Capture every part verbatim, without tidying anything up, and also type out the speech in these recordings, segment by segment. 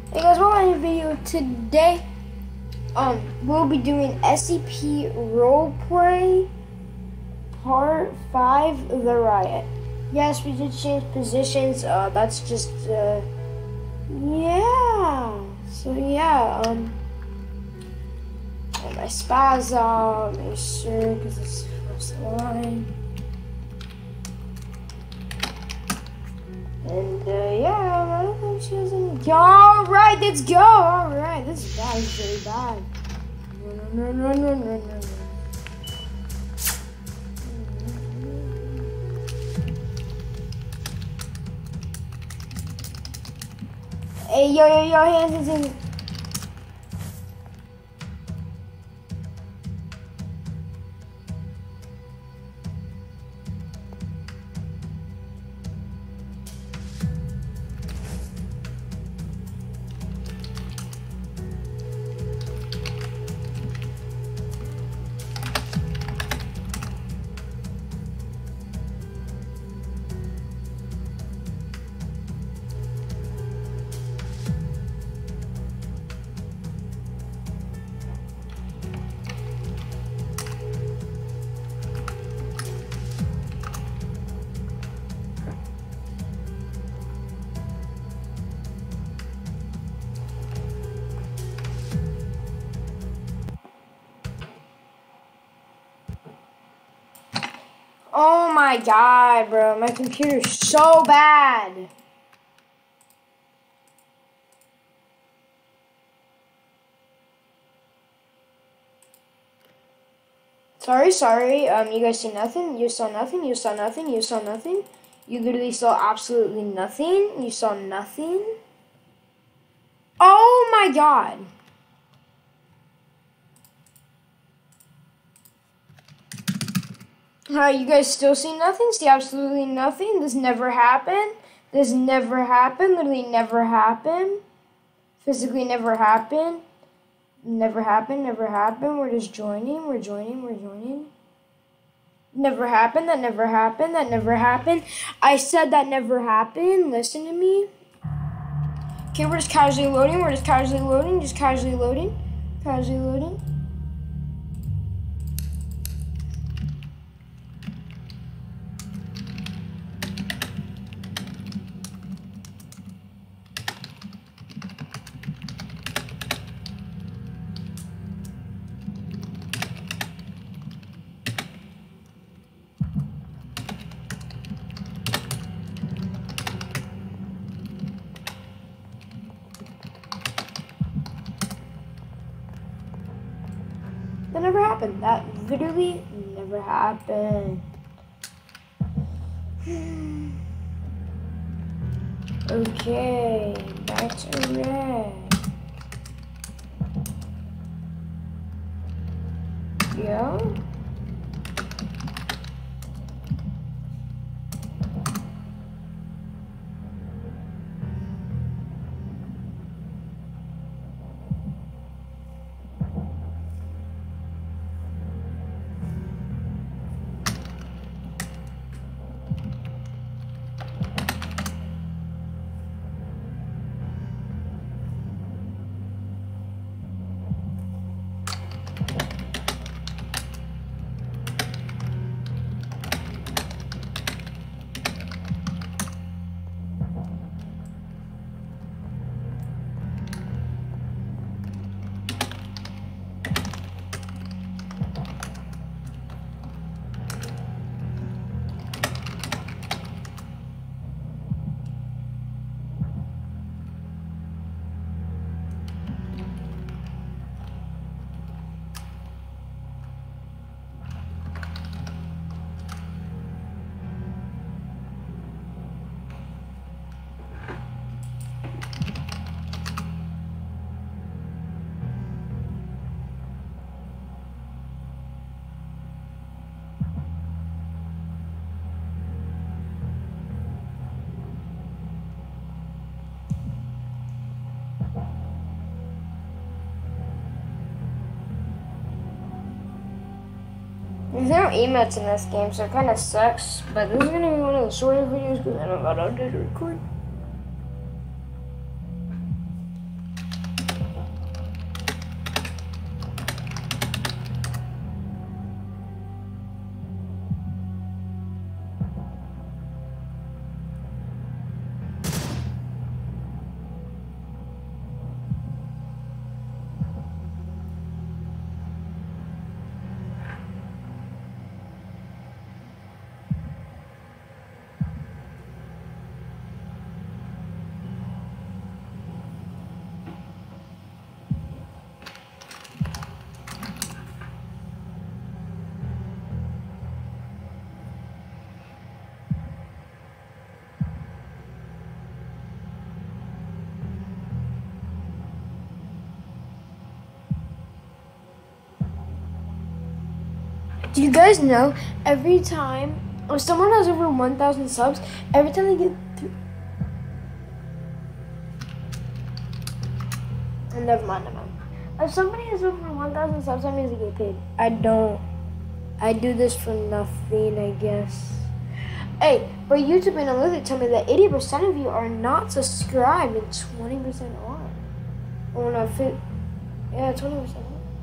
Hey guys, welcome to the video today. Um, we'll be doing S C P Roleplay Part five, The Riot. Yes, we did change positions. Uh, that's just, uh, yeah. So yeah, um, and my spaz out, make sure, because it's the first line. And uh, yeah, I don't think she has any. All right, let's go. All right, this is bad. This is really bad. No, no, no, no, no, no, no. Hey, yo, yo, yo, hands in. Oh my god, bro. My computer's so bad. Sorry, sorry. Um, you guys see nothing? You saw nothing? You saw nothing? You saw nothing? You literally saw absolutely nothing? You saw nothing? Oh my god. Alright, you guys still see nothing? See absolutely nothing? This never happened? This never happened? Literally never happened? Physically never happened? Never happened, never happened. We're just joining, we're joining, we're joining. Never happened, that never happened, that never happened. I said that never happened. Listen to me. Okay, we're just casually loading, we're just casually loading, just casually loading. Casually loading. That never happened. That literally never happened. Okay, back to red. Yeah. There's no emotes in this game, so it kind of sucks. But this is gonna be one of the shorter videos because I don't got to record. Do you guys know every time if someone has over one thousand subs, every time they get through. Oh, never mind, never mind. If somebody has over one thousand subs, that means they get paid. I don't. I do this for nothing, I guess. Hey, but YouTube Analytics tell me that eighty percent of you are not subscribed and twenty percent are. Oh no, fit. Yeah, twenty percent.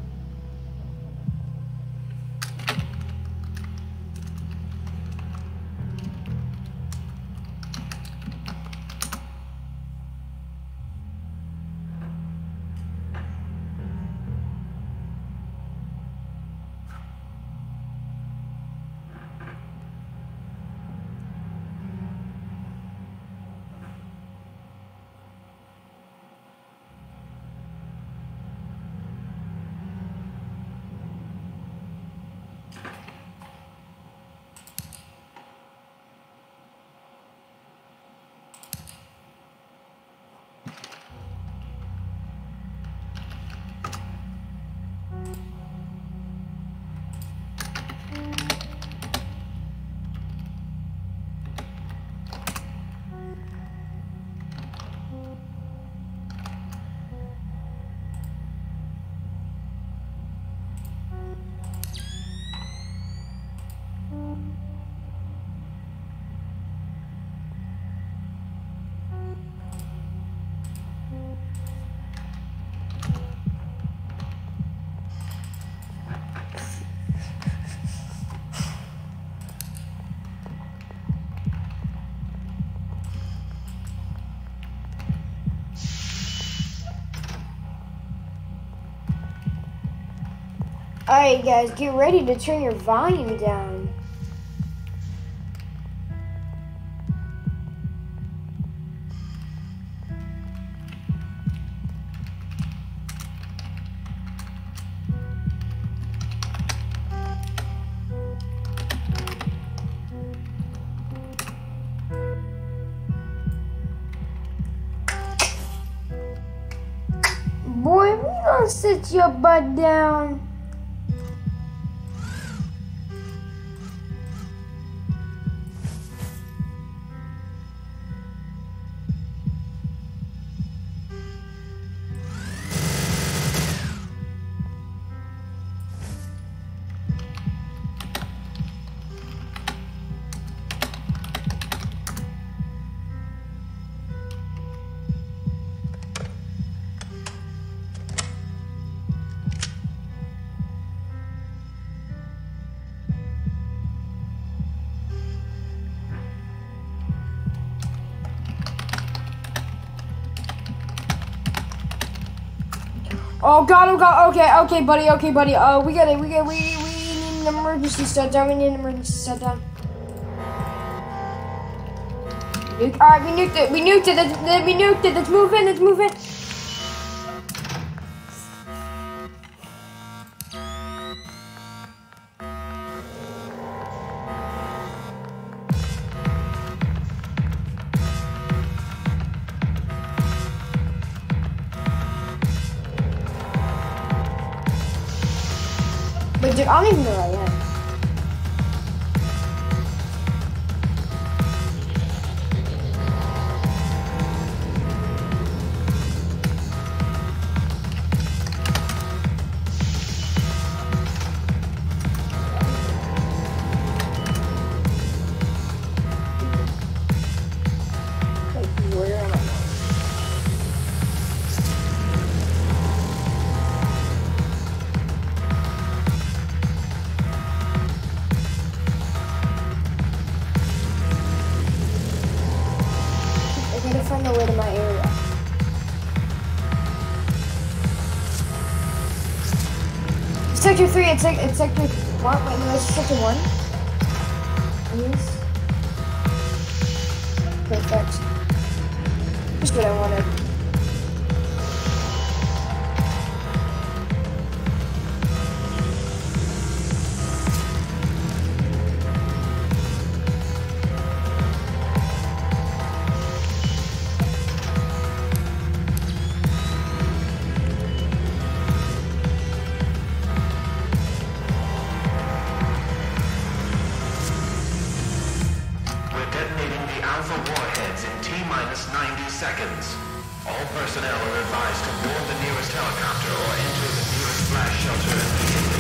Alright guys, get ready to turn your volume down. Boy, we gonna sit your butt down. Oh god, oh god, okay, okay, buddy, okay, buddy. Uh, we got it, we got we we need an emergency shutdown. We need an emergency shutdown. Nuke, all right, we nuked it. We nuked it. Let's, we nuked it. Let's move in. Let's move in. But dude, I don't even know where I am. Like, where am I? I gotta find a way to my area. Sector three, it's like it's sector one. Wait, no, it's sector one. Yes. Perfect. Just what I wanted. advised to board the nearest helicopter or enter the nearest flash shelter immediately.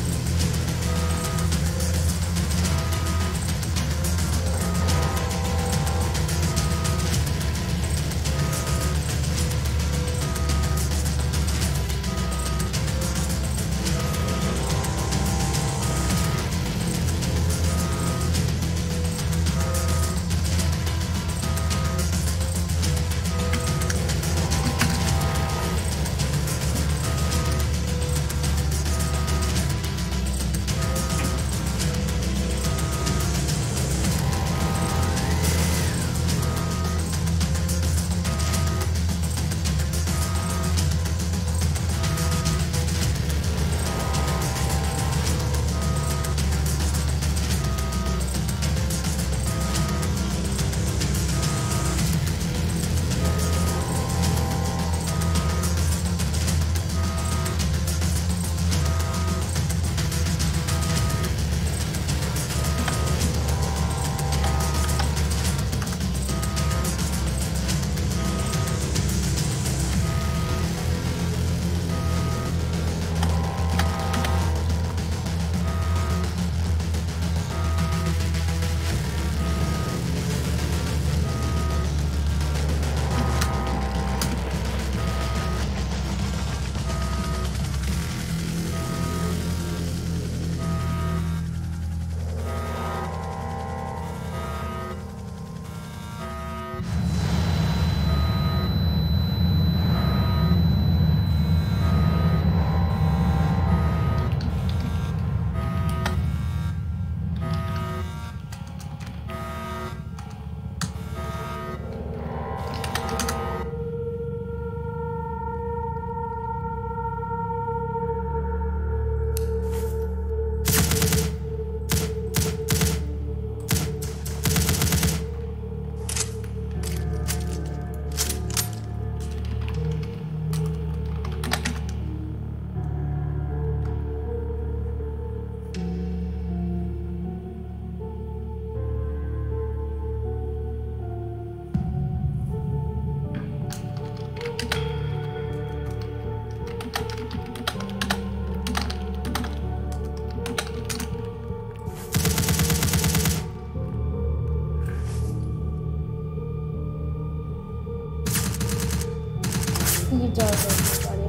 You don't, everybody.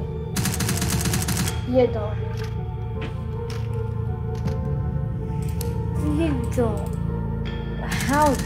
You don't. You don't. How?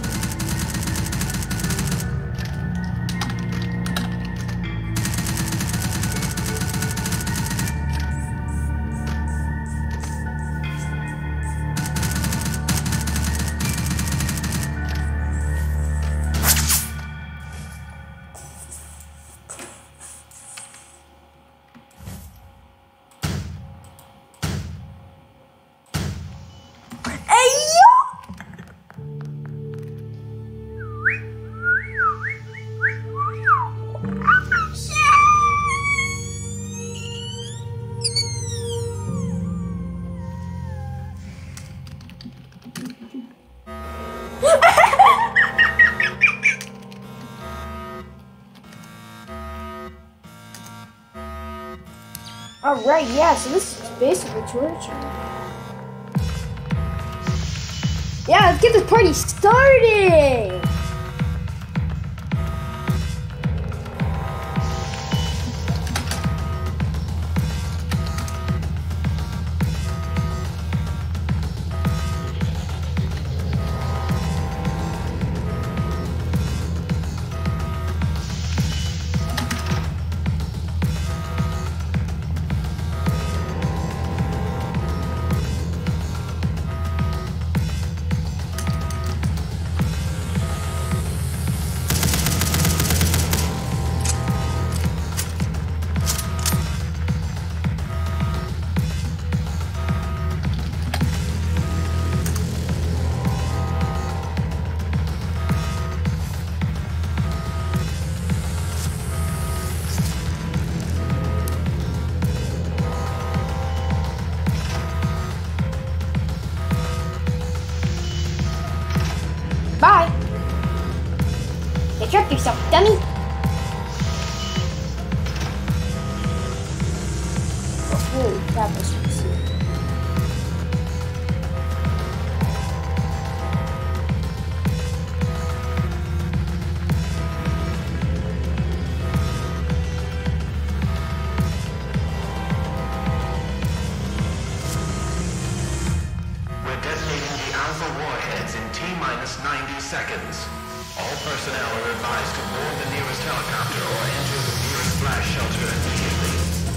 Alright, yeah, so this is basically torture. Yeah, let's get this party started! That was easy. We're detonating the Alpha warheads in T-minus ninety seconds. All personnel are advised to board the nearest helicopter or enter the nearest flash shelter immediately.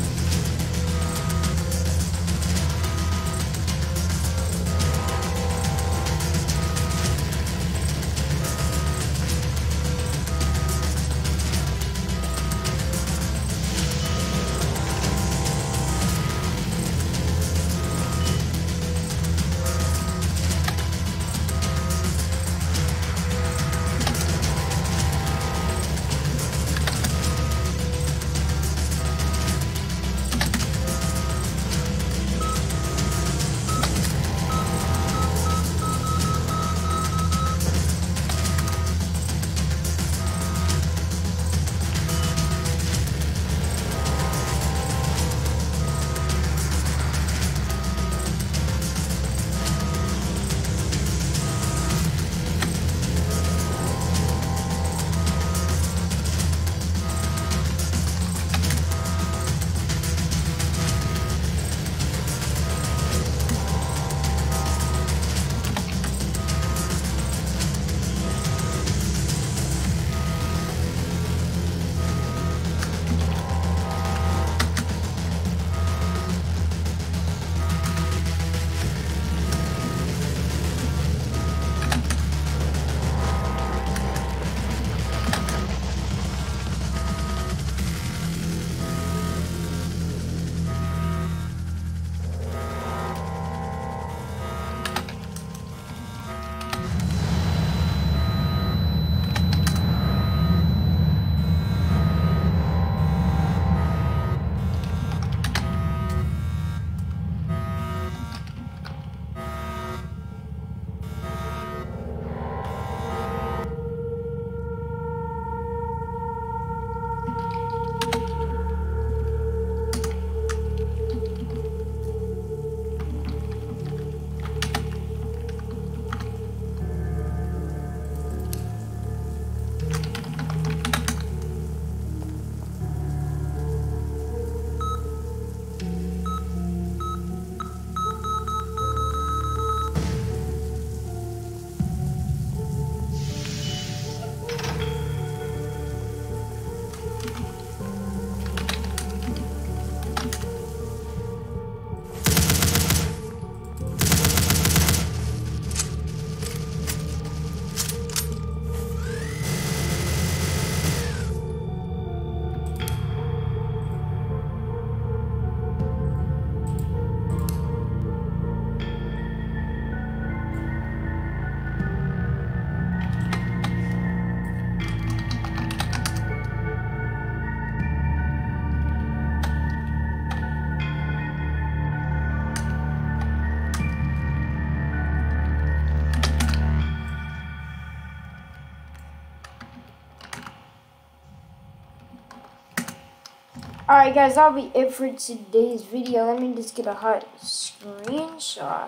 Alright guys, that'll be it for today's video. Let me just get a hot screenshot.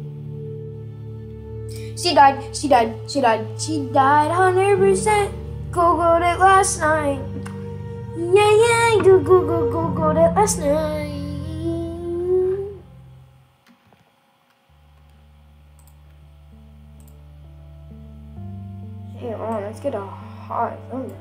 She died, she died, she died, she died one hundred percent. Googled it last night. Yeah, yeah, go, go, go, go, go, it last night. Hey, on, let's get a hot thumbnail.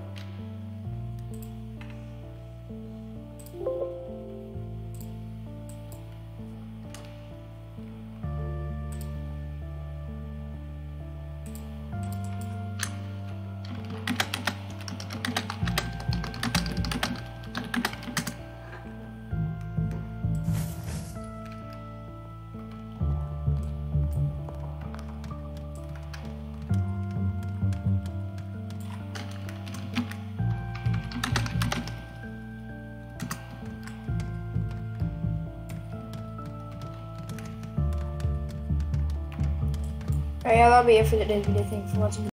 Alright, yeah, that'll be it for today's video. Thanks for watching.